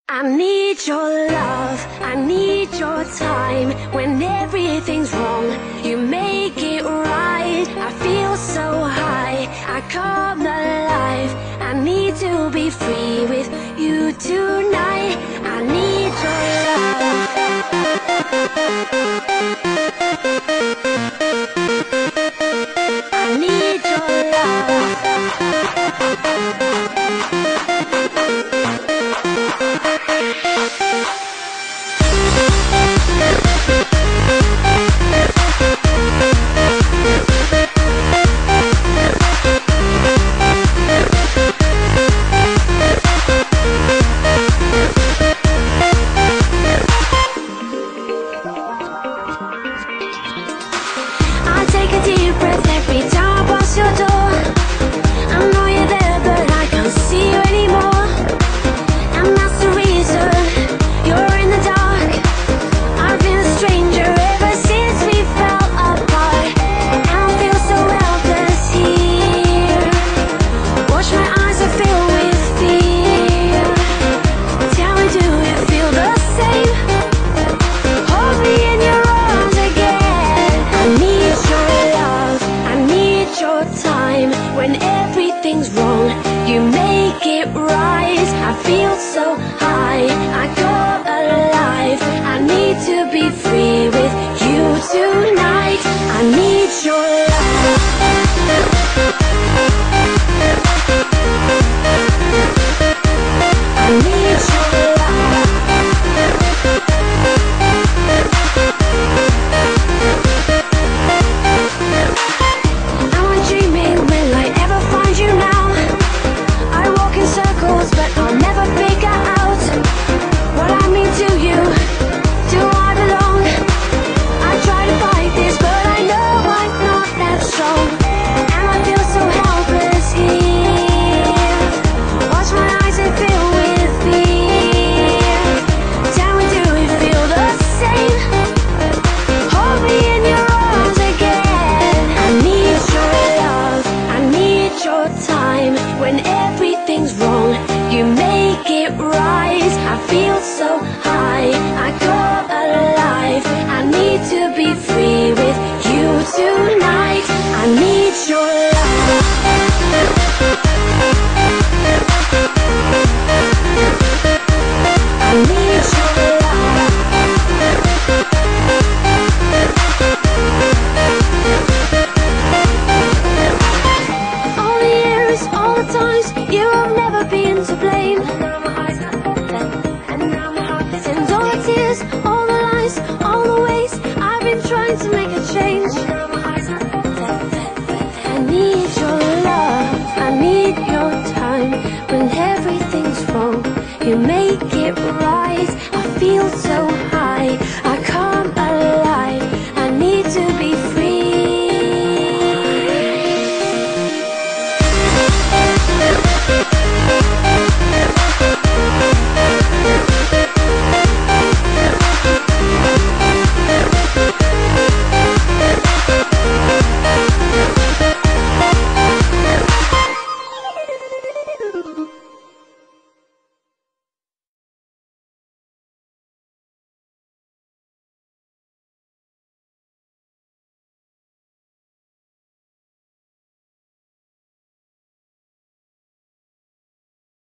I need your love, I need your time. When everything's wrong, you make it right. I feel so high, I come alive. I need to be free with you tonight. I need your love. I need your love. I take a deep breath every time I pass your door. I know you're there, but I can't see you anymore. And that's the reason you're in the dark. I've been a stranger ever since we fell apart. And I feel so helpless here. Watch my eyes are filled with fear. Tell me, do you feel the same? Hold me in your arms again. I need your love, I need your time. When everything's wrong, you make it right. I feel so high, I come alive. I need to be free with you tonight. I need your love. I need your love. Am I dreaming? Will I ever find you now? I walk in circles, but I'll never figure out what I mean to you. Do I belong? I try to fight this, but I know I'm not that strong. And I feel so helpless here. Watch my eyes and fill with fear. Tell me, do you feel the same? Hold me in your arms again. I need your love, I need your time. When everything's wrong, you make it right. I feel so high, I come alive. I need to be free with you tonight. I need your love. I need your love. All the years, all the times, you have never been to blame. And all the tears, all the lies, all the ways I've been trying to make a change. I need your love, I need your time. When everything's wrong, you make it right.